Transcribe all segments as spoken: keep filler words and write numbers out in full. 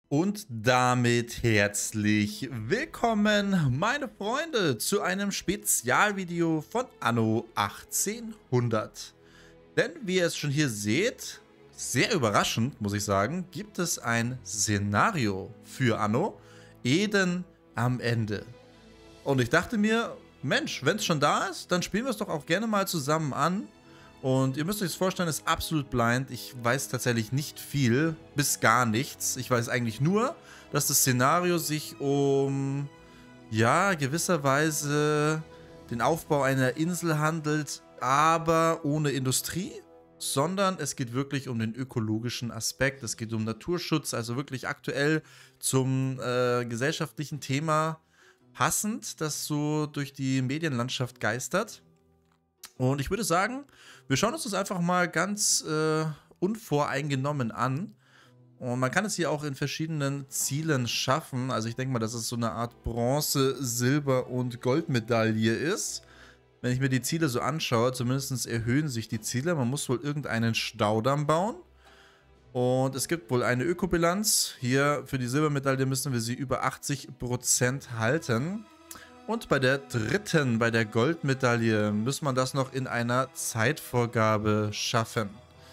Und damit herzlich willkommen, meine Freunde, zu einem Spezialvideo von Anno achtzehnhundert. Denn wie ihr es schon hier seht, sehr überraschend, muss ich sagen, gibt es ein Szenario für Anno Eden am Ende. Und ich dachte mir, Mensch, wenn es schon da ist, dann spielen wir es doch auch gerne mal zusammen an. Und ihr müsst euch das vorstellen, es ist absolut blind. Ich weiß tatsächlich nicht viel, bis gar nichts. Ich weiß eigentlich nur, dass das Szenario sich um, ja, gewisserweise den Aufbau einer Insel handelt, aber ohne Industrie, sondern es geht wirklich um den ökologischen Aspekt. Es geht um Naturschutz, also wirklich aktuell zum äh, gesellschaftlichen Thema passend, das so durch die Medienlandschaft geistert. Und ich würde sagen, wir schauen uns das einfach mal ganz äh, unvoreingenommen an. Und man kann es hier auch in verschiedenen Zielen schaffen. Also ich denke mal, dass es so eine Art Bronze-, Silber- und Goldmedaille ist. Wenn ich mir die Ziele so anschaue, zumindest erhöhen sich die Ziele. Man muss wohl irgendeinen Staudamm bauen. Und es gibt wohl eine Ökobilanz. Hier für die Silbermedaille müssen wir sie über achtzig Prozent halten. Und bei der dritten, bei der Goldmedaille, muss man das noch in einer Zeitvorgabe schaffen.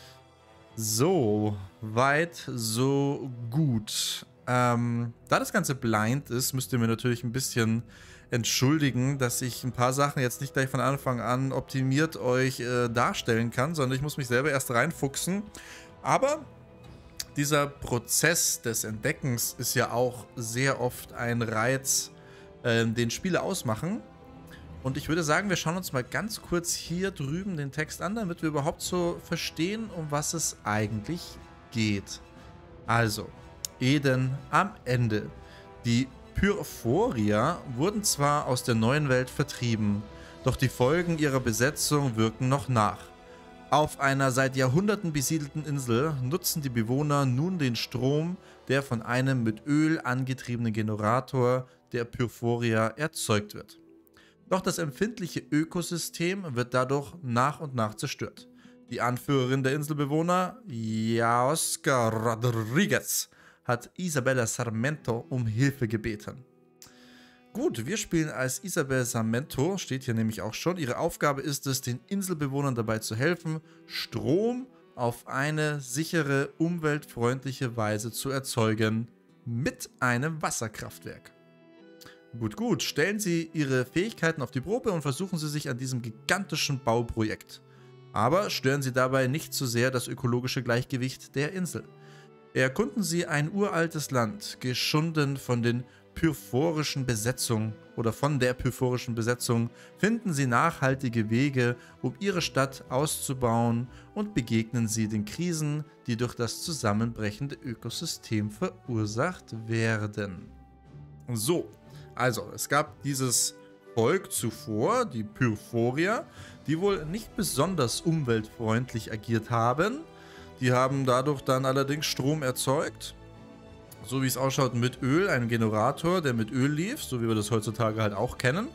So, weit, so gut. Ähm, da das Ganze blind ist, müsst ihr mir natürlich ein bisschen entschuldigen, dass ich ein paar Sachen jetzt nicht gleich von Anfang an optimiert euch äh, darstellen kann, sondern ich muss mich selber erst reinfuchsen. Aber dieser Prozess des Entdeckens ist ja auch sehr oft ein Reiz, den Spiele ausmachen. Und ich würde sagen, wir schauen uns mal ganz kurz hier drüben den Text an, damit wir überhaupt so verstehen, um was es eigentlich geht. Also, Eden am Ende. Die Pyrphoria wurden zwar aus der neuen Welt vertrieben, doch die Folgen ihrer Besetzung wirken noch nach. Auf einer seit Jahrhunderten besiedelten Insel nutzen die Bewohner nun den Strom, der von einem mit Öl angetriebenen Generator der Pyrphoria erzeugt wird. Doch das empfindliche Ökosystem wird dadurch nach und nach zerstört. Die Anführerin der Inselbewohner, Yaosca Rodriguez, hat Isabella Sarmento um Hilfe gebeten. Gut, wir spielen als Isabel Sarmento, steht hier nämlich auch schon. Ihre Aufgabe ist es, den Inselbewohnern dabei zu helfen, Strom auf eine sichere, umweltfreundliche Weise zu erzeugen, mit einem Wasserkraftwerk. Gut, gut, stellen Sie Ihre Fähigkeiten auf die Probe und versuchen Sie sich an diesem gigantischen Bauprojekt. Aber stören Sie dabei nicht zu sehr das ökologische Gleichgewicht der Insel. Erkunden Sie ein uraltes Land, geschunden von den pyrphorischen Besetzung oder von der pyrphorischen Besetzung, finden Sie nachhaltige Wege, um Ihre Stadt auszubauen und begegnen Sie den Krisen, die durch das zusammenbrechende Ökosystem verursacht werden. So, also es gab dieses Volk zuvor, die Pyrphoria, die wohl nicht besonders umweltfreundlich agiert haben. Die haben dadurch dann allerdings Strom erzeugt. So wie es ausschaut, mit Öl, ein Generator, der mit Öl lief, so wie wir das heutzutage halt auch kennen.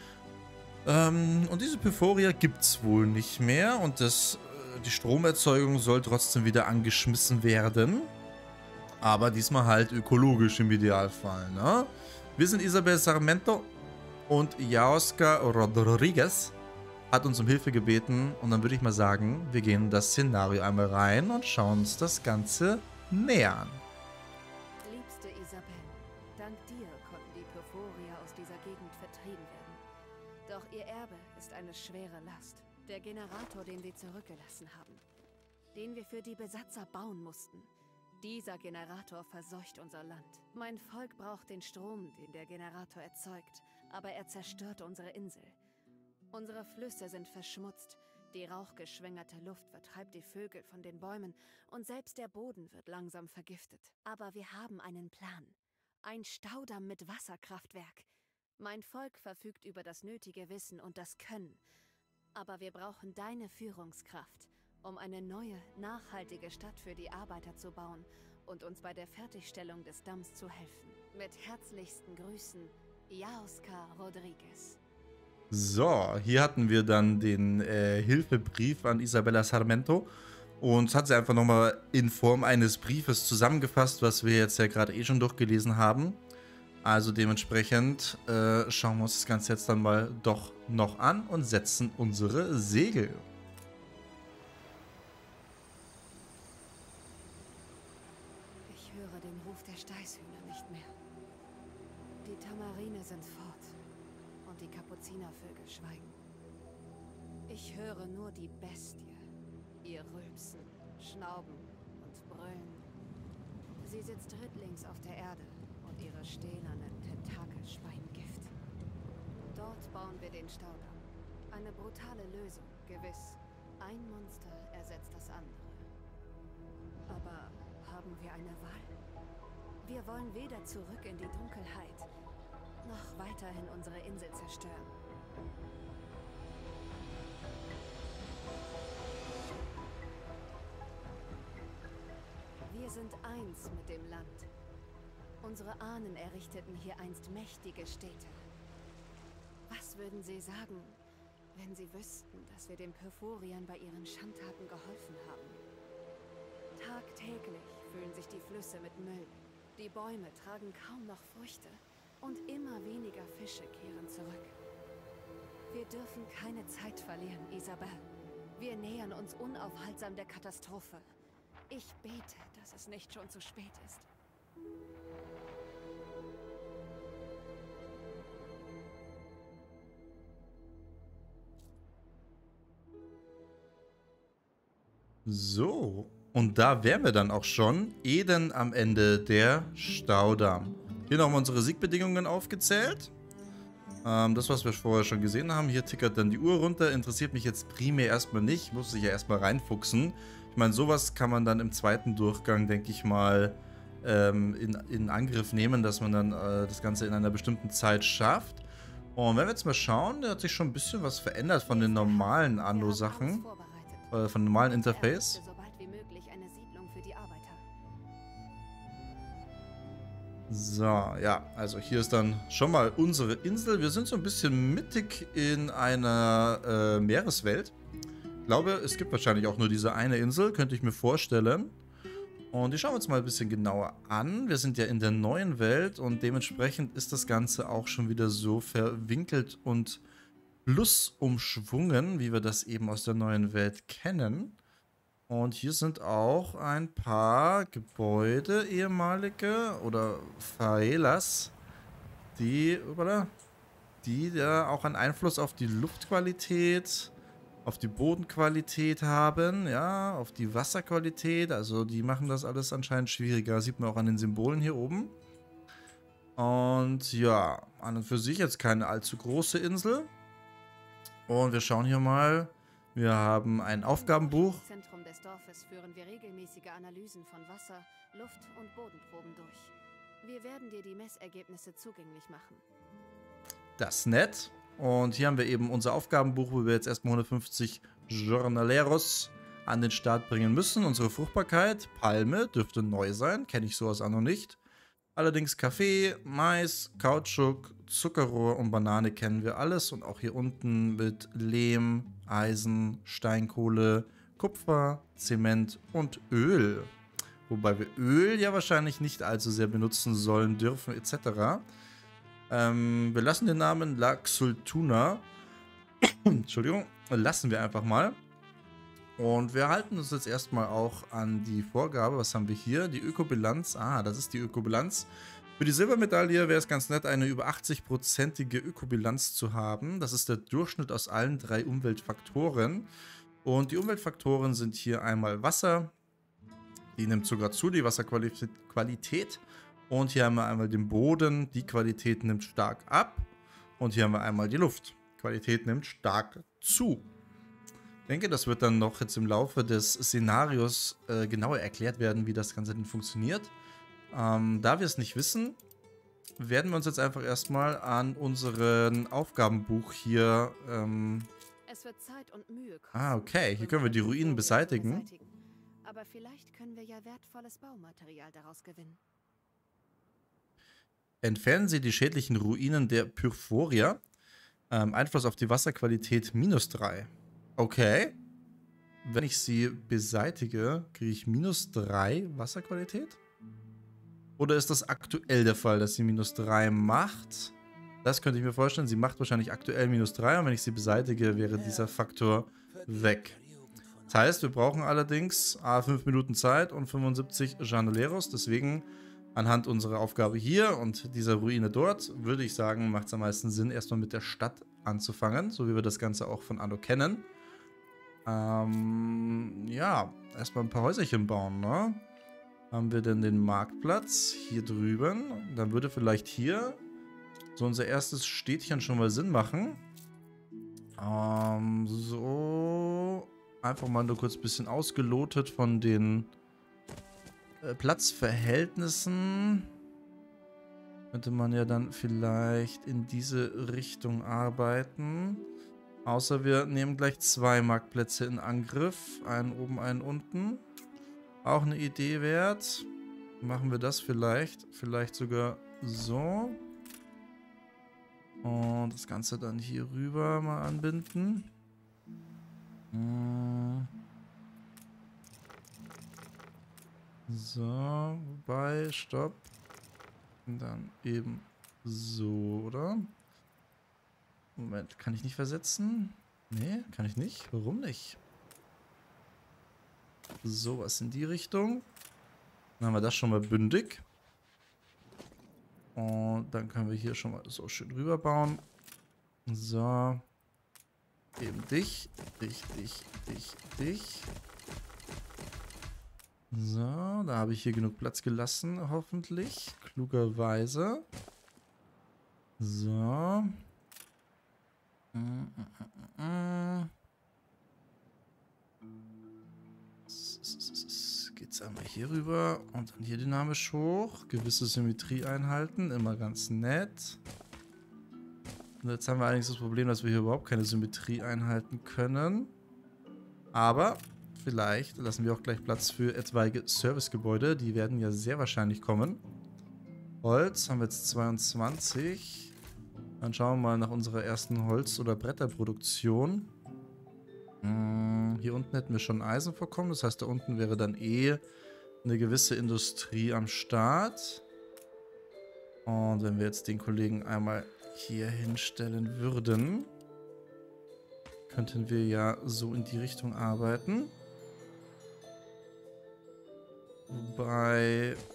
Ähm, und diese Pyrphoria gibt es wohl nicht mehr und das, die Stromerzeugung soll trotzdem wieder angeschmissen werden. Aber diesmal halt ökologisch im Idealfall, ne? Wir sind Isabel Sarmento und Yaosca Rodriguez hat uns um Hilfe gebeten. Und dann würde ich mal sagen, wir gehen in das Szenario einmal rein und schauen uns das Ganze näher an. Liebste Isabel, dank dir konnten die Pyrphoria aus dieser Gegend vertrieben werden. Doch ihr Erbe ist eine schwere Last. Der Generator, den wir zurückgelassen haben. Den wir für die Besatzer bauen mussten. Dieser Generator verseucht unser Land. Mein Volk braucht den Strom, den der Generator erzeugt, aber er zerstört unsere Insel. Unsere Flüsse sind verschmutzt, die rauchgeschwängerte Luft vertreibt die Vögel von den Bäumen und selbst der Boden wird langsam vergiftet. Aber wir haben einen Plan. Ein Staudamm mit Wasserkraftwerk. Mein Volk verfügt über das nötige Wissen und das Können. Aber wir brauchen deine Führungskraft, um eine neue, nachhaltige Stadt für die Arbeiter zu bauen und uns bei der Fertigstellung des Damms zu helfen. Mit herzlichsten Grüßen, Yaosca Rodriguez. So, hier hatten wir dann den äh, Hilfebrief an Isabella Sarmento. Und hat sie einfach nochmal in Form eines Briefes zusammengefasst, was wir jetzt ja gerade eh schon durchgelesen haben. Also dementsprechend äh, schauen wir uns das Ganze jetzt dann mal doch noch an und setzen unsere Segel. Ich höre den Ruf der Steißhühner nicht mehr. Die Tamarine sind fort und die Kapuzinervögel schweigen. Ich höre nur die Bestie. Ihr Rülpsen, Schnauben und Brüllen. Sie sitzt rittlings auf der Erde und ihre stählernen Tentakel speien Gift. Dort bauen wir den Staudamm. Eine brutale Lösung, gewiss. Ein Monster ersetzt das andere. Aber haben wir eine Wahl? Wir wollen weder zurück in die Dunkelheit, noch weiterhin unsere Insel zerstören. Wir sind eins mit dem Land. Unsere Ahnen errichteten hier einst mächtige Städte. Was würden sie sagen, wenn sie wüssten, dass wir den Perforiern bei ihren Schandtaten geholfen haben? Tagtäglich füllen sich die Flüsse mit Müll. Die Bäume tragen kaum noch Früchte und immer weniger Fische kehren zurück. Wir dürfen keine Zeit verlieren, Isabel. Wir nähern uns unaufhaltsam der Katastrophe. Ich bete, dass es nicht schon zu spät ist. So, und da wären wir dann auch schon. Eden am Ende der Staudamm. Hier nochmal unsere Siegbedingungen aufgezählt. Ähm, das, was wir vorher schon gesehen haben. Hier tickert dann die Uhr runter. Interessiert mich jetzt primär erstmal nicht. Muss sich ja erstmal reinfuchsen. Ich meine, sowas kann man dann im zweiten Durchgang, denke ich mal, ähm, in, in Angriff nehmen, dass man dann äh, das Ganze in einer bestimmten Zeit schafft. Und wenn wir jetzt mal schauen, da hat sich schon ein bisschen was verändert von den normalen Anno-Sachen, äh, von dem normalen Interface. So, ja, also hier ist dann schon mal unsere Insel. Wir sind so ein bisschen mittig in einer äh, Meereswelt. Ich glaube, es gibt wahrscheinlich auch nur diese eine Insel, könnte ich mir vorstellen. Und die schauen wir uns mal ein bisschen genauer an. Wir sind ja in der neuen Welt und dementsprechend ist das Ganze auch schon wieder so verwinkelt und plusumschwungen, wie wir das eben aus der neuen Welt kennen. Und hier sind auch ein paar Gebäude, ehemalige oder Faelas, die, oder, die da auch einen Einfluss auf die Luftqualität, auf die Bodenqualität haben, ja, auf die Wasserqualität. Also die machen das alles anscheinend schwieriger. Sieht man auch an den Symbolen hier oben. Und ja, an und für sich jetzt keine allzu große Insel. Und wir schauen hier mal. Wir haben ein Aufgabenbuch. Im Zentrum des Dorfes führen wir regelmäßige Analysen von Wasser, Luft und Bodenproben durch. Wir werden dir die Messergebnisse zugänglich machen. Das ist nett. Und hier haben wir eben unser Aufgabenbuch, wo wir jetzt erstmal hundertfünfzig Jornaleros an den Start bringen müssen. Unsere Fruchtbarkeit, Palme, dürfte neu sein, kenne ich so aus Anno nicht. Allerdings Kaffee, Mais, Kautschuk, Zuckerrohr und Banane kennen wir alles. Und auch hier unten mit Lehm, Eisen, Steinkohle, Kupfer, Zement und Öl. Wobei wir Öl ja wahrscheinlich nicht allzu sehr benutzen sollen, dürfen et cetera. Ähm, wir lassen den Namen La Xultuna, Entschuldigung, lassen wir einfach mal. Und wir halten uns jetzt erstmal auch an die Vorgabe. Was haben wir hier? Die Ökobilanz. Ah, das ist die Ökobilanz. Für die Silbermedaille wäre es ganz nett, eine über achtzig-prozentige Ökobilanz zu haben. Das ist der Durchschnitt aus allen drei Umweltfaktoren. Und die Umweltfaktoren sind hier einmal Wasser. Die nimmt sogar zu, die Wasserqualität. Und hier haben wir einmal den Boden. Die Qualität nimmt stark ab. Und hier haben wir einmal die Luft. Qualität nimmt stark zu. Ich denke, das wird dann noch jetzt im Laufe des Szenarios äh, genauer erklärt werden, wie das Ganze denn funktioniert. Ähm, da wir es nicht wissen, werden wir uns jetzt einfach erstmal an unseren Aufgabenbuch hier... Ähm es wird Zeit und Mühe kosten. Ah, okay. Hier können wir die Ruinen beseitigen. Aber vielleicht können wir ja wertvolles Baumaterial daraus gewinnen. Entfernen Sie die schädlichen Ruinen der Pyrphoria. Ähm, Einfluss auf die Wasserqualität minus drei. Okay. wenn ich sie beseitige, kriege ich minus drei Wasserqualität? Oder ist das aktuell der Fall, dass sie minus drei macht? Das könnte ich mir vorstellen. Sie macht wahrscheinlich aktuell minus drei und wenn ich sie beseitige, wäre dieser Faktor weg. Das heißt, wir brauchen allerdings ah, fünf Minuten Zeit und fünfundsiebzig Janeleros. Deswegen anhand unserer Aufgabe hier und dieser Ruine dort, würde ich sagen, macht es am meisten Sinn, erstmal mit der Stadt anzufangen, so wie wir das Ganze auch von Anno kennen. Ähm, ja, erstmal ein paar Häuserchen bauen, ne? Haben wir denn den Marktplatz hier drüben? Dann würde vielleicht hier so unser erstes Städtchen schon mal Sinn machen. Ähm, so. Einfach mal nur kurz ein bisschen ausgelotet von den äh, Platzverhältnissen. Könnte man ja dann vielleicht in diese Richtung arbeiten. Außer wir nehmen gleich zwei Marktplätze in Angriff. Einen oben, einen unten. Auch eine Idee wert. Machen wir das vielleicht. Vielleicht sogar so. Und das Ganze dann hier rüber mal anbinden. So, wobei, stopp. Und dann eben so, oder? Moment, kann ich nicht versetzen? Nee, kann ich nicht. Warum nicht? Sowas in die Richtung. Dann haben wir das schon mal bündig. Und dann können wir hier schon mal so schön rüber bauen. So. Eben dich, dich, dich, dich, dich. So, da habe ich hier genug Platz gelassen, hoffentlich. Klugerweise. So. Geht's einmal hier rüber und dann hier dynamisch hoch. Gewisse Symmetrie einhalten, immer ganz nett. Und jetzt haben wir allerdings das Problem, dass wir hier überhaupt keine Symmetrie einhalten können. Aber vielleicht lassen wir auch gleich Platz für etwaige Servicegebäude. Die werden ja sehr wahrscheinlich kommen. Holz haben wir jetzt zweiundzwanzig. Dann schauen wir mal nach unserer ersten Holz- oder Bretterproduktion. Hm, hier unten hätten wir schon Eisenvorkommen. Das heißt, da unten wäre dann eh eine gewisse Industrie am Start. Und wenn wir jetzt den Kollegen einmal hier hinstellen würden, könnten wir ja so in die Richtung arbeiten. Wobei...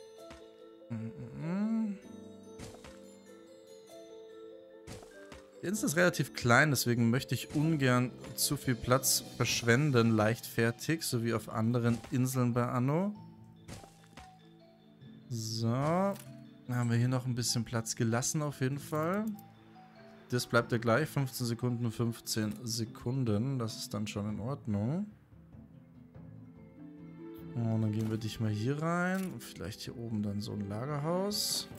Die Insel ist relativ klein, deswegen möchte ich ungern zu viel Platz verschwenden, leichtfertig, so wie auf anderen Inseln bei Anno. So, dann haben wir hier noch ein bisschen Platz gelassen auf jeden Fall. Das bleibt ja gleich, fünfzehn Sekunden, fünfzehn Sekunden, das ist dann schon in Ordnung. Und dann gehen wir dich mal hier rein, vielleicht hier oben dann so ein Lagerhaus.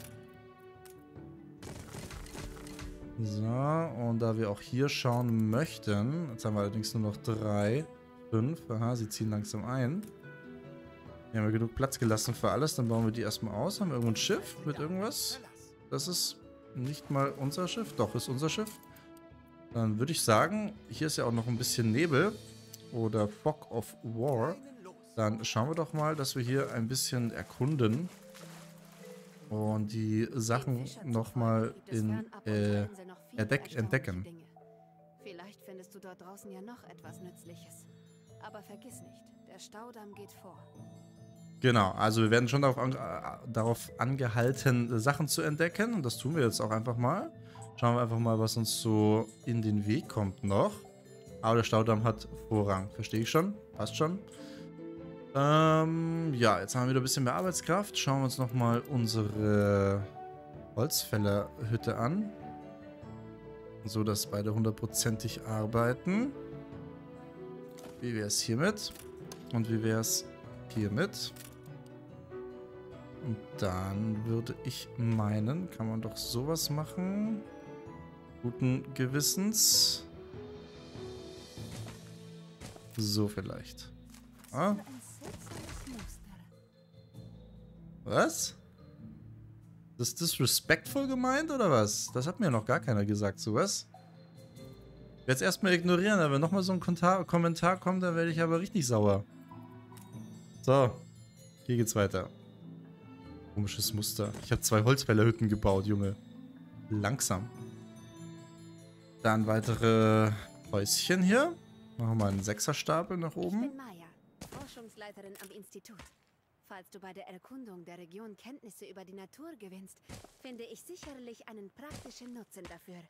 So, und da wir auch hier schauen möchten, jetzt haben wir allerdings nur noch drei, fünf, aha, sie ziehen langsam ein. Hier haben wir genug Platz gelassen für alles, dann bauen wir die erstmal aus. Haben wir irgendwo ein Schiff mit irgendwas? Das ist nicht mal unser Schiff, doch, ist unser Schiff. Dann würde ich sagen, hier ist ja auch noch ein bisschen Nebel oder Fog of War. Dann schauen wir doch mal, dass wir hier ein bisschen erkunden. Und die Sachen nochmal in äh, entdeck entdecken. Vielleicht findest du dort draußen ja noch etwas Nützliches. Aber vergiss nicht, der Staudamm geht vor. Genau, also wir werden schon darauf, an, äh, darauf angehalten, Sachen zu entdecken. Und das tun wir jetzt auch einfach mal. Schauen wir einfach mal, was uns so in den Weg kommt noch. Aber der Staudamm hat Vorrang. Verstehe ich schon. Passt schon. Ähm, ja, jetzt haben wir wieder ein bisschen mehr Arbeitskraft. Schauen wir uns nochmal unsere Holzfällerhütte an. So, dass beide hundertprozentig arbeiten. Wie wäre es hiermit? Und wie wäre es hiermit? Und dann würde ich meinen, kann man doch sowas machen. Guten Gewissens. So vielleicht. Ah. Was? Das ist disrespectful gemeint oder was? Das hat mir noch gar keiner gesagt, sowas. Jetzt erstmal ignorieren, aber wenn nochmal so ein Kontar Kommentar kommt, dann werde ich aber richtig sauer. So, hier geht's weiter. Komisches Muster. Ich habe zwei Holzfällerhütten gebaut, Junge. Langsam. Dann weitere Häuschen hier. Machen wir mal einen Sechserstapel nach oben. Ich bin Maya, Forschungsleiterin am Institut. Falls du bei der Erkundung der Region Kenntnisse über die Natur gewinnst, finde ich sicherlich einen praktischen Nutzen dafür.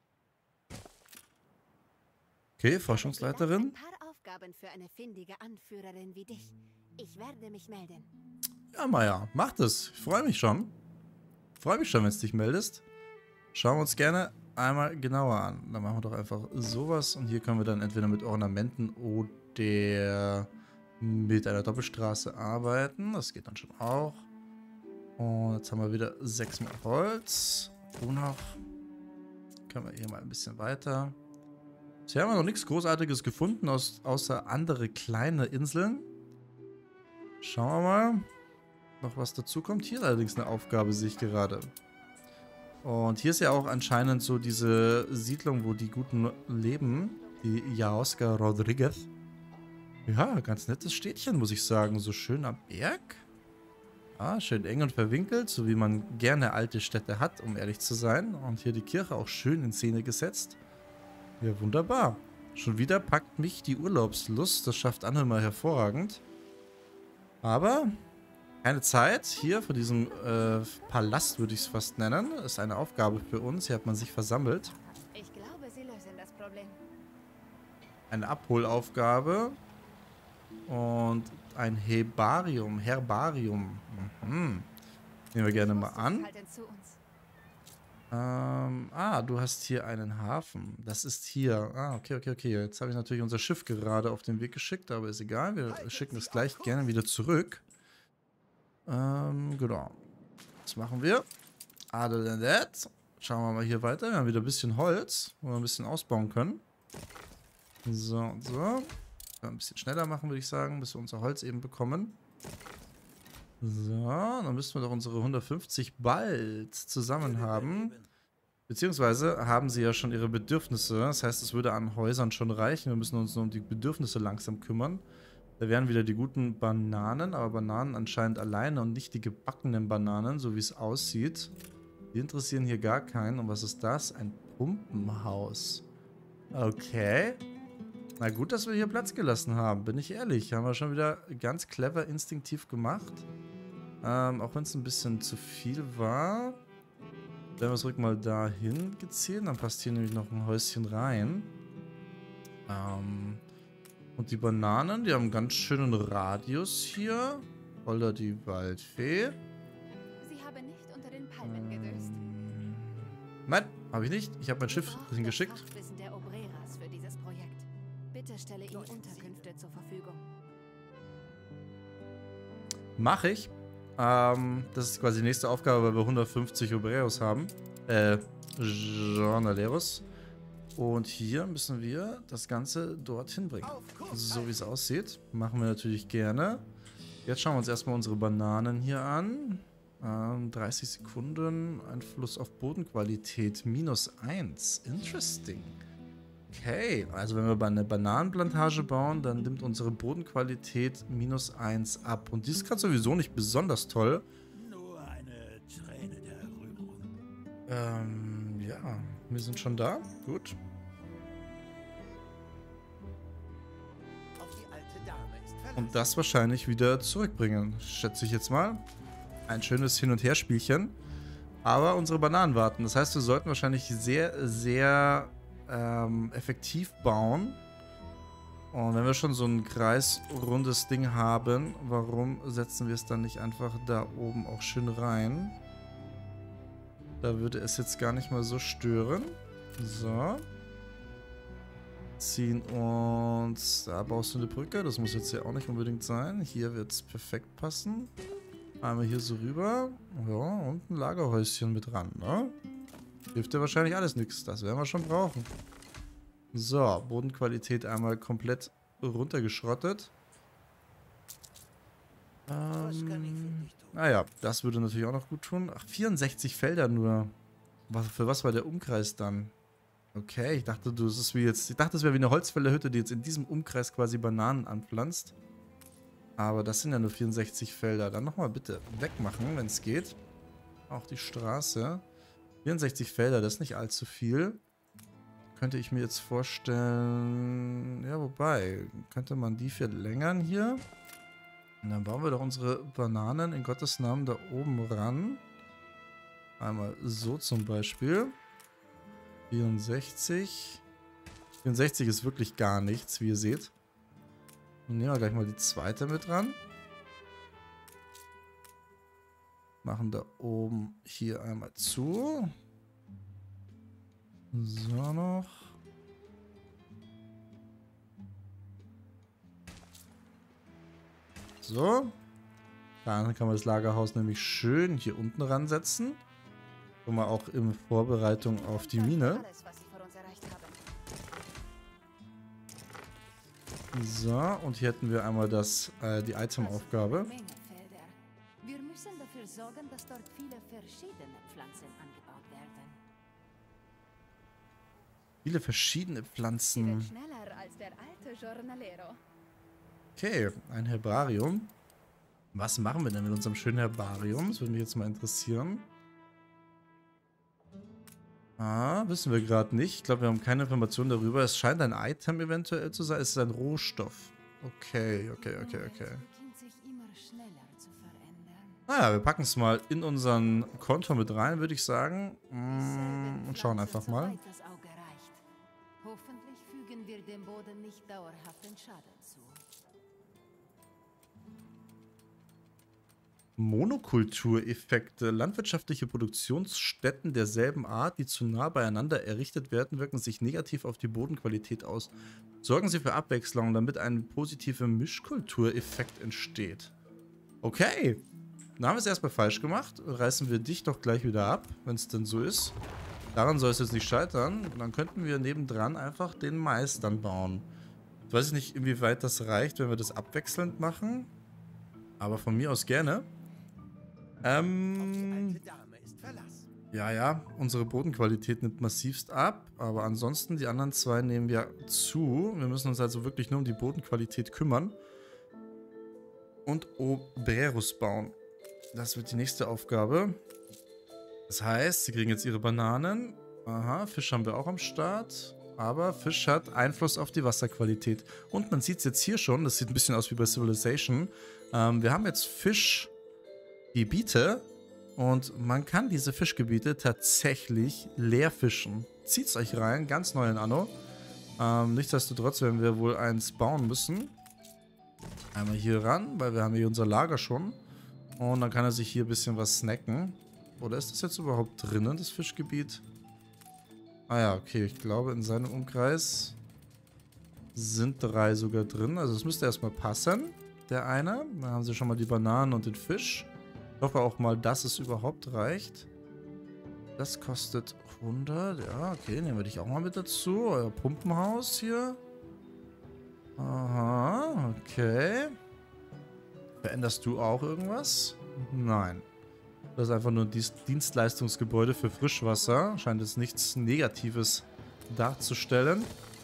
Okay, Forschungsleiterin. Ein paar Aufgaben für eine findige Anführerin wie dich. Ich werde mich melden. Ja, Maya, mach das. Ich freue mich schon. Freue mich schon, wenn du dich meldest. Schauen wir uns gerne einmal genauer an. Dann machen wir doch einfach sowas. Und hier können wir dann entweder mit Ornamenten oder mit einer Doppelstraße arbeiten. Das geht dann schon auch. Und jetzt haben wir wieder sechs Mal Holz. Und noch können wir hier mal ein bisschen weiter. Bisher haben wir noch nichts Großartiges gefunden, aus, außer andere kleine Inseln. Schauen wir mal, noch was dazu kommt. Hier allerdings eine Aufgabe, sehe ich gerade. Und hier ist ja auch anscheinend so diese Siedlung, wo die Guten leben. Die Yaosca Rodriguez. Ja, ganz nettes Städtchen, muss ich sagen. So schön am Berg. Ja, schön eng und verwinkelt, so wie man gerne alte Städte hat, um ehrlich zu sein. Und hier die Kirche auch schön in Szene gesetzt. Ja, wunderbar. Schon wieder packt mich die Urlaubslust. Das schafft Anne mal hervorragend. Aber keine Zeit. Hier vor diesem äh, Palast, würde ich es fast nennen, ist eine Aufgabe für uns. Hier hat man sich versammelt. Ich glaube, sie lösen das Problem. Eine Abholaufgabe. Und ein Herbarium. Herbarium. Mhm. Nehmen wir gerne mal an. Ähm, ah, du hast hier einen Hafen. Das ist hier. Ah, okay, okay, okay. Jetzt habe ich natürlich unser Schiff gerade auf den Weg geschickt, aber ist egal. Wir schicken es gleich gerne wieder zurück. Ähm, genau. Was machen wir? Other than that. Schauen wir mal hier weiter. Wir haben wieder ein bisschen Holz, wo wir ein bisschen ausbauen können. So, so. Ein bisschen schneller machen, würde ich sagen, bis wir unser Holz eben bekommen. So, dann müssten wir doch unsere hundertfünfzig bald zusammen haben. Beziehungsweise haben sie ja schon ihre Bedürfnisse. Das heißt, es würde an Häusern schon reichen. Wir müssen uns nur um die Bedürfnisse langsam kümmern. Da wären wieder die guten Bananen, aber Bananen anscheinend alleine und nicht die gebackenen Bananen, so wie es aussieht. Die interessieren hier gar keinen. Und was ist das? Ein Pumpenhaus. Okay. Na gut, dass wir hier Platz gelassen haben, bin ich ehrlich. Haben wir schon wieder ganz clever, instinktiv gemacht. Ähm, auch wenn es ein bisschen zu viel war. Werden wir es ruhig mal dahin gezielt. Dann passt hier nämlich noch ein Häuschen rein. Ähm, und die Bananen, die haben einen ganz schönen Radius hier. Holder die Waldfee. Sie haben nicht unter den Palmen gedöst. Ähm, nein, habe ich nicht. Ich habe mein Schiff hingeschickt. Der Obreras für dieses Projekt. Bitte stelle ihnen Unterkünfte zur Verfügung. Mache ich. Ähm, das ist quasi die nächste Aufgabe, weil wir hundertfünfzig Obreros haben. Äh, Jornaleros. Und hier müssen wir das Ganze dorthin bringen. So wie es aussieht. Machen wir natürlich gerne. Jetzt schauen wir uns erstmal unsere Bananen hier an. Ähm, dreißig Sekunden. Einfluss auf Bodenqualität. minus eins. Interesting. Okay, also wenn wir eine Bananenplantage bauen, dann nimmt unsere Bodenqualität minus eins ab. Und die ist gerade sowieso nicht besonders toll. Nur eine Träne der Rührung. Ähm, ja, wir sind schon da. Gut. Auf die alte Dame ist verlassen. Und das wahrscheinlich wieder zurückbringen, schätze ich jetzt mal. Ein schönes Hin- und Her-Spielchen. Aber unsere Bananen warten. Das heißt, wir sollten wahrscheinlich sehr, sehr ähm, effektiv bauen. Und wenn wir schon so ein kreisrundes Ding haben, warum setzen wir es dann nicht einfach da oben auch schön rein? Da würde es jetzt gar nicht mal so stören. So. Ziehen uns... Da baust du eine Brücke. Das muss jetzt ja auch nicht unbedingt sein. Hier wird es perfekt passen. Einmal hier so rüber. Ja, und ein Lagerhäuschen mit ran, ne? Hilft ja wahrscheinlich alles nichts. Das werden wir schon brauchen. So, Bodenqualität einmal komplett runtergeschrottet. Ähm, naja, das würde natürlich auch noch gut tun. Ach, vierundsechzig Felder nur. Was, für was war der Umkreis dann? Okay, ich dachte, du, es ist wie jetzt. Ich dachte, es wäre wie eine Holzfällerhütte, die jetzt in diesem Umkreis quasi Bananen anpflanzt. Aber das sind ja nur vierundsechzig Felder. Dann nochmal bitte wegmachen, wenn es geht. Auch die Straße. vierundsechzig Felder, das ist nicht allzu viel. Könnte ich mir jetzt vorstellen... Ja, wobei, könnte man die verlängern hier? Und dann bauen wir doch unsere Bananen in Gottes Namen da oben ran. Einmal so zum Beispiel. vierundsechzig. vierundsechzig ist wirklich gar nichts, wie ihr seht. Dann nehmen wir gleich mal die zweite mit ran. Machen da oben hier einmal zu. So noch. So. Dann kann man das Lagerhaus nämlich schön hier unten ransetzen. Schon mal auch in Vorbereitung auf die Mine. So, und hier hätten wir einmal das, äh, die Itemaufgabe. Wir müssen dafür sorgen, dass dort viele verschiedene Pflanzen angebaut werden. Viele verschiedene Pflanzen. Schneller als der alte Jornalero. Okay, ein Herbarium. Was machen wir denn mit unserem schönen Herbarium? Das würde mich jetzt mal interessieren. Ah, wissen wir gerade nicht. Ich glaube, wir haben keine Informationen darüber. Es scheint ein Item eventuell zu sein. Es ist ein Rohstoff. Okay, okay, okay, okay. Naja, wir packen es mal in unseren Konto mit rein, würde ich sagen. Mm, und schauen einfach mal. Hoffentlich fügen wir dem Boden nicht dauerhaften Schaden zu. Monokultureffekte. Landwirtschaftliche Produktionsstätten derselben Art, die zu nah beieinander errichtet werden, wirken sich negativ auf die Bodenqualität aus. Sorgen Sie für Abwechslung, damit ein positiver Mischkultureffekt entsteht. Okay. Dann haben wir es erstmal falsch gemacht. Reißen wir dich doch gleich wieder ab, wenn es denn so ist. Daran soll es jetzt nicht scheitern. Dann könnten wir nebendran einfach den Mais dann bauen. Ich weiß nicht, inwieweit das reicht, wenn wir das abwechselnd machen. Aber von mir aus gerne. Ähm, ja, ja, unsere Bodenqualität nimmt massivst ab, aber ansonsten die anderen zwei nehmen wir zu. Wir müssen uns also wirklich nur um die Bodenqualität kümmern. Und Obreros bauen. Das wird die nächste Aufgabe. Das heißt, sie kriegen jetzt ihre Bananen. Aha, Fisch haben wir auch am Start. Aber Fisch hat Einfluss auf die Wasserqualität. Und man sieht es jetzt hier schon, das sieht ein bisschen aus wie bei Civilization. Ähm, wir haben jetzt Fischgebiete und man kann diese Fischgebiete tatsächlich leer fischen. Zieht's euch rein, ganz neu in Anno. Ähm, nichtsdestotrotz werden wir wohl eins bauen müssen. Einmal hier ran, weil wir haben hier unser Lager schon. Und dann kann er sich hier ein bisschen was snacken. Oder ist das jetzt überhaupt drinnen, das Fischgebiet? Ah ja, okay, ich glaube in seinem Umkreis sind drei sogar drin. Also es müsste erstmal passen, der eine. Dann haben sie schon mal die Bananen und den Fisch. Ich hoffe auch mal, dass es überhaupt reicht. Das kostet hundert. Ja, okay, nehmen wir dich auch mal mit dazu. Euer Pumpenhaus hier. Aha, okay. Veränderst du auch irgendwas? Nein. Das ist einfach nur ein Dienstleistungsgebäude für Frischwasser. Scheint es nichts Negatives darzustellen.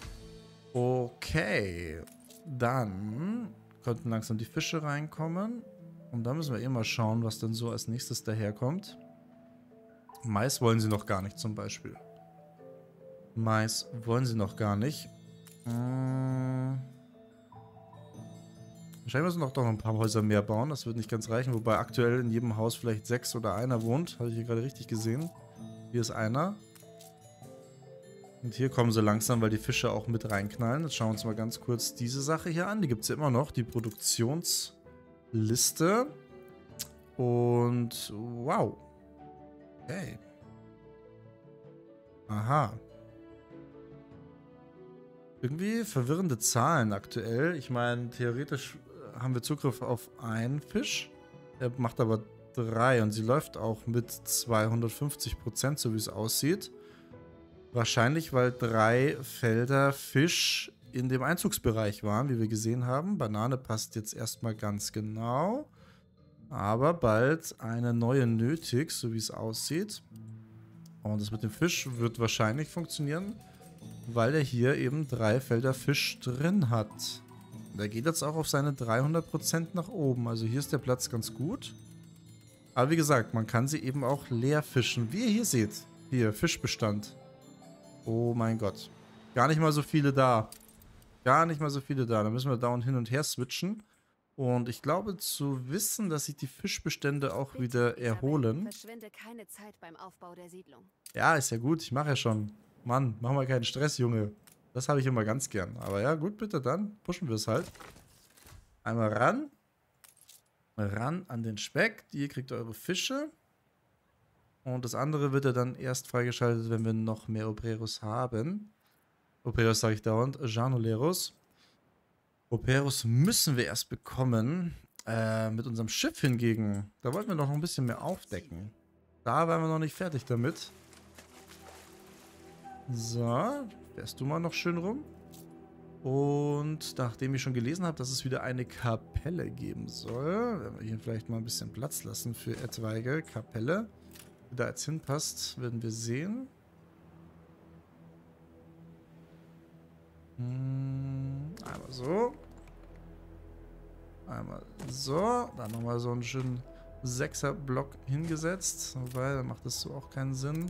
Okay. Dann könnten langsam die Fische reinkommen. Und dann müssen wir eh mal schauen, was dann so als nächstes daherkommt. Mais wollen sie noch gar nicht zum Beispiel. Mais wollen sie noch gar nicht. Hm. Wahrscheinlich müssen wir doch noch ein paar Häuser mehr bauen. Das wird nicht ganz reichen. Wobei aktuell in jedem Haus vielleicht sechs oder einer wohnt. Habe ich hier gerade richtig gesehen. Hier ist einer. Und hier kommen sie langsam, weil die Fische auch mit reinknallen. Jetzt schauen wir uns mal ganz kurz diese Sache hier an. Die gibt es ja immer noch. Die Produktionsliste. Und wow. Okay. Aha. Irgendwie verwirrende Zahlen aktuell. Ich meine, theoretisch haben wir Zugriff auf einen Fisch. Er macht aber drei und sie läuft auch mit zweihundertfünfzig Prozent, so wie es aussieht. Wahrscheinlich, weil drei Felder Fisch in dem Einzugsbereich waren, wie wir gesehen haben. Banane passt jetzt erstmal ganz genau. Aber bald eine neue nötig, so wie es aussieht. Und das mit dem Fisch wird wahrscheinlich funktionieren. weil er hier eben drei Felder Fisch drin hat. Der geht jetzt auch auf seine dreihundert Prozent nach oben. Also hier ist der Platz ganz gut. Aber wie gesagt, man kann sie eben auch leer fischen. Wie ihr hier seht. Hier, Fischbestand. Oh mein Gott. Gar nicht mal so viele da. Gar nicht mal so viele da. Da müssen wir dauernd hin und her switchen. Und ich glaube zu wissen, dass sich die Fischbestände auch wieder erholen. Verschwende keine Zeit beim Aufbau der Siedlung. Ja, ist ja gut. Ich mache ja schon. Mann, mach mal keinen Stress, Junge. Das habe ich immer ganz gern. Aber ja, gut, bitte, dann pushen wir es halt. Einmal ran. Ran an den Speck. Ihr kriegt eure Fische. Und das andere wird ja dann erst freigeschaltet, wenn wir noch mehr Obreros haben. Obreros sage ich dauernd. Janoleros. Obreros müssen wir erst bekommen. Äh, mit unserem Schiff hingegen. Da wollten wir noch ein bisschen mehr aufdecken. Da waren wir noch nicht fertig damit. So, fährst du mal noch schön rum. Und nachdem ich schon gelesen habe, dass es wieder eine Kapelle geben soll, werden wir hier vielleicht mal ein bisschen Platz lassen für etwaige Kapelle. Wie da jetzt hinpasst, werden wir sehen. Hm, einmal so. Einmal so. Dann nochmal so einen schönen Sechser-Block hingesetzt. Wobei, dann macht das so auch keinen Sinn.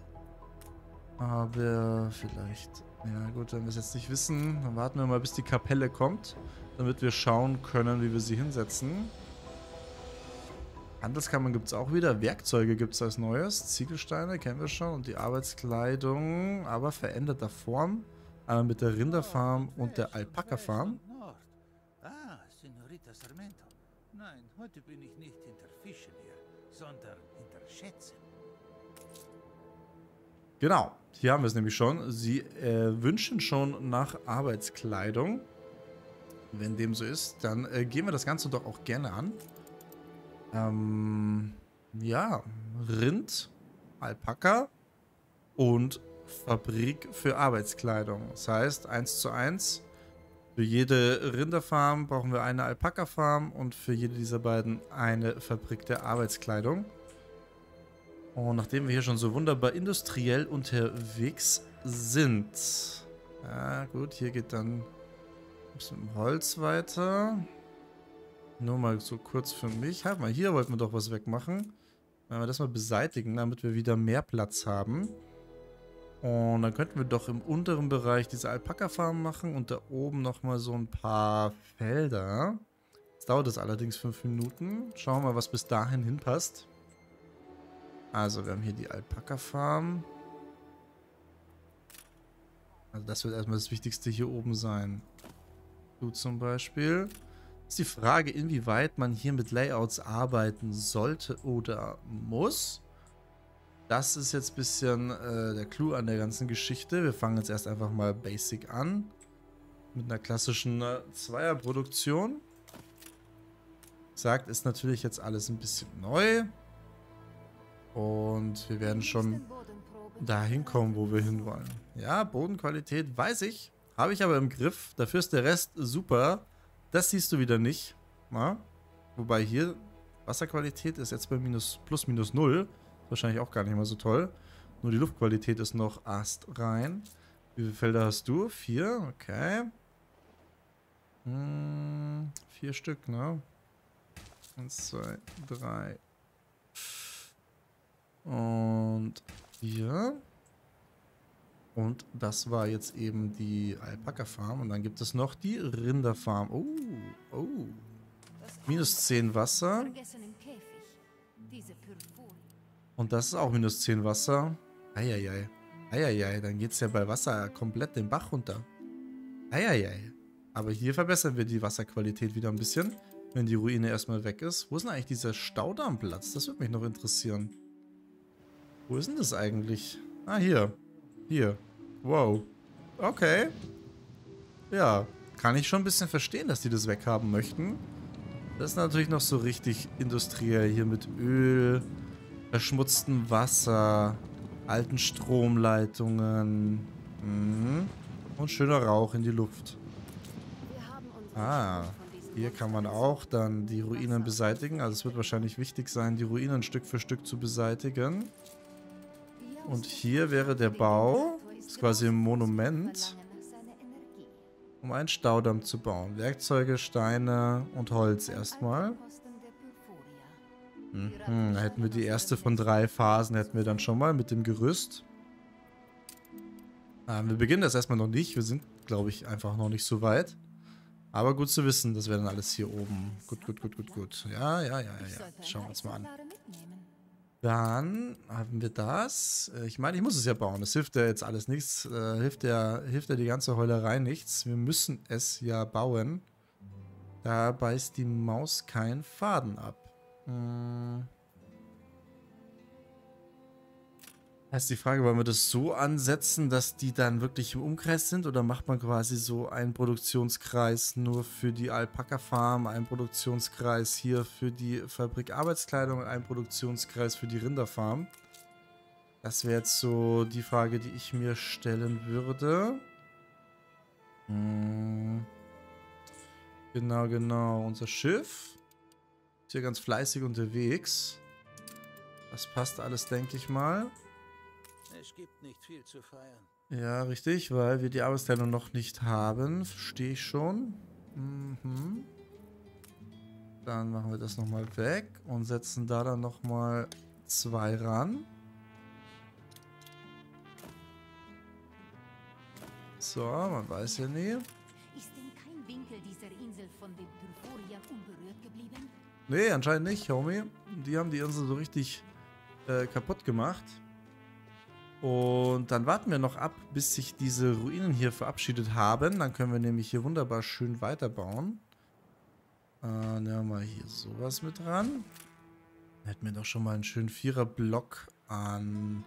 Aber vielleicht, ja gut, wenn wir es jetzt nicht wissen, dann warten wir mal, bis die Kapelle kommt, damit wir schauen können, wie wir sie hinsetzen. Handelskammern gibt es auch wieder, Werkzeuge gibt es als Neues, Ziegelsteine kennen wir schon und die Arbeitskleidung, aber veränderter Form, einmal mit der Rinderfarm und der Alpaka-Farm. Ah, Senorita Sarmento. Nein, heute bin ich nicht hinter Fischen her, sondern hinter Schätzen. Genau, hier haben wir es nämlich schon. Sie äh, wünschen schon nach Arbeitskleidung. Wenn dem so ist, dann äh, gehen wir das Ganze doch auch gerne an. Ähm, ja, Rind, Alpaka und Fabrik für Arbeitskleidung. Das heißt, eins zu eins. Für jede Rinderfarm brauchen wir eine Alpaka-Farm und für jede dieser beiden eine Fabrik der Arbeitskleidung. Und nachdem wir hier schon so wunderbar industriell unterwegs sind. Ja gut, hier geht dann ein bisschen mit dem Holz weiter. Nur mal so kurz für mich. Halt mal, hier wollten wir doch was wegmachen. Wenn wir das mal beseitigen, damit wir wieder mehr Platz haben. Und dann könnten wir doch im unteren Bereich diese Alpaka-Farm machen und da oben nochmal so ein paar Felder. Jetzt dauert das allerdings fünf Minuten. Schauen wir mal, was bis dahin hinpasst. Also, wir haben hier die Alpaka-Farm. Also, das wird erstmal das Wichtigste hier oben sein. Du zum Beispiel. Ist die Frage, inwieweit man hier mit Layouts arbeiten sollte oder muss. Das ist jetzt ein bisschen äh, der Clou an der ganzen Geschichte. Wir fangen jetzt erst einfach mal basic an. Mit einer klassischen äh, Zweierproduktion. Sagt, ist natürlich jetzt alles ein bisschen neu. Und wir werden schon dahin kommen, wo wir hinwollen. Ja, Bodenqualität weiß ich. Habe ich aber im Griff. Dafür ist der Rest super. Das siehst du wieder nicht. Na? Wobei hier Wasserqualität ist jetzt bei minus, plus minus null. Wahrscheinlich auch gar nicht mal so toll. Nur die Luftqualität ist noch astrein. Wie viele Felder hast du? Vier, okay. Hm, vier Stück, ne? Eins, zwei, drei. Und hier. Und das war jetzt eben die Alpaka-Farm. Und dann gibt es noch die Rinderfarm. Oh, oh. minus zehn Wasser. Und das ist auch minus zehn Wasser. Eieiei. Eieiei, dann geht es ja bei Wasser komplett den Bach runter. Eieiei. Aber hier verbessern wir die Wasserqualität wieder ein bisschen, wenn die Ruine erstmal weg ist. Wo ist denn eigentlich dieser Staudammplatz? Das würde mich noch interessieren. Wo ist denn das eigentlich? Ah, hier. Hier. Wow. Okay. Ja, kann ich schon ein bisschen verstehen, dass die das weghaben möchten. Das ist natürlich noch so richtig industriell hier mit Öl, verschmutztem Wasser, alten Stromleitungen mhm. und schöner Rauch in die Luft. Ah, hier kann man auch dann die Ruinen beseitigen. Also es wird wahrscheinlich wichtig sein, die Ruinen Stück für Stück zu beseitigen. Und hier wäre der Bau Das ist quasi ein Monument, um einen Staudamm zu bauen. Werkzeuge, Steine und Holz erstmal. Mhm, da hätten wir die erste von drei Phasen, hätten wir dann schon mal mit dem Gerüst. Ah, wir beginnen das erstmal noch nicht. Wir sind, glaube ich, einfach noch nicht so weit. Aber gut zu wissen, das wäre dann alles hier oben. Gut, gut, gut, gut, gut. Ja, ja, ja, ja, ja. Schauen wir uns mal an. Dann haben wir das. Ich meine, ich muss es ja bauen. Das hilft ja jetzt alles nichts. Äh, hilft ja, hilft ja die ganze Heulerei nichts. Wir müssen es ja bauen. Da beißt die Maus keinen Faden ab. Hm. Heißt die Frage, wollen wir das so ansetzen, dass die dann wirklich im Umkreis sind? Oder macht man quasi so einen Produktionskreis nur für die Alpaka-Farm, einen Produktionskreis hier für die Fabrik Arbeitskleidung, einen Produktionskreis für die Rinderfarm? Das wäre jetzt so die Frage, die ich mir stellen würde. Hm. Genau, genau. Unser Schiff ist hier ganz fleißig unterwegs. Das passt alles, denke ich mal. Es gibt nicht viel zu feiern. Ja, richtig, weil wir die Arbeitsteilung noch nicht haben. Verstehe ich schon. Mhm. Dann machen wir das nochmal weg und setzen da dann nochmal zwei ran. So, man weiß ja nie. Ist denn kein Winkel dieser Insel von den Purfuriern unberührt geblieben? Nee, anscheinend nicht, Homie. Die haben die Insel so richtig äh, kaputt gemacht. Und dann warten wir noch ab, bis sich diese Ruinen hier verabschiedet haben. Dann können wir nämlich hier wunderbar schön weiterbauen. Äh, nehmen wir mal hier sowas mit dran. Dann hätten wir doch schon mal einen schönen Vierer-Block an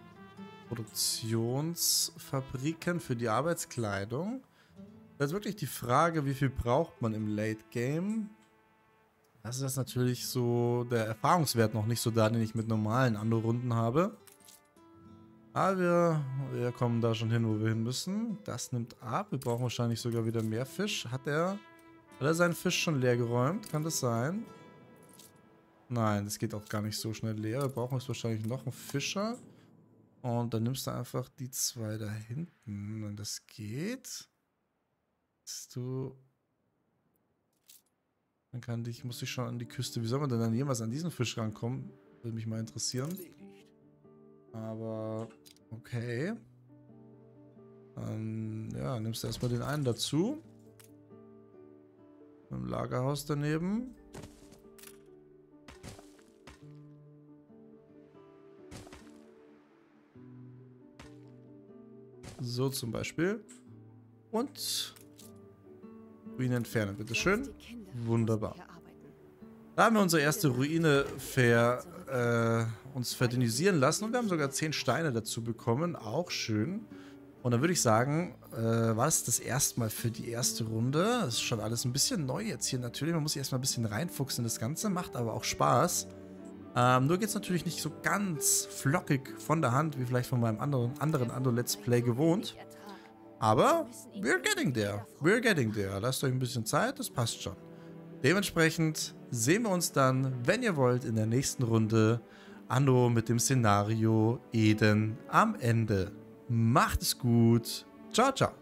Produktionsfabriken für die Arbeitskleidung. Das ist wirklich die Frage, wie viel braucht man im Late Game? Das ist natürlich so der Erfahrungswert noch nicht so da, den ich mit normalen Anno-Runden habe. Aber wir, wir kommen da schon hin, wo wir hin müssen. Das nimmt ab. Wir brauchen wahrscheinlich sogar wieder mehr Fisch. Hat er, hat er seinen Fisch schon leer geräumt? Kann das sein? Nein, das geht auch gar nicht so schnell leer. Wir brauchen jetzt wahrscheinlich noch einen Fischer. Und dann nimmst du einfach die zwei da hinten. Wenn das geht. Du... Dann kann dich, muss ich schon an die Küste. Wie soll man denn dann jemals an diesen Fisch rankommen? Würde mich mal interessieren. Aber okay. Dann, ja, nimmst du erstmal den einen dazu. Mit dem Lagerhaus daneben. So zum Beispiel. Und Ruine entfernen, bitteschön. Wunderbar. Da haben wir unsere erste Ruine ver, äh, uns verdünnisieren lassen und wir haben sogar zehn Steine dazu bekommen. Auch schön. Und dann würde ich sagen, äh, war es das erstmal für die erste Runde. Das ist schon alles ein bisschen neu jetzt hier natürlich. Man muss sich erstmal ein bisschen reinfuchsen in das Ganze. Macht aber auch Spaß. Ähm, nur geht es natürlich nicht so ganz flockig von der Hand, wie vielleicht von meinem anderen, anderen Anno-Let's Play gewohnt. Aber we're getting there. We're getting there. Lasst euch ein bisschen Zeit, das passt schon. Dementsprechend sehen wir uns dann, wenn ihr wollt, in der nächsten Runde Anno mit dem Szenario Eden am Ende. Macht es gut. Ciao, ciao.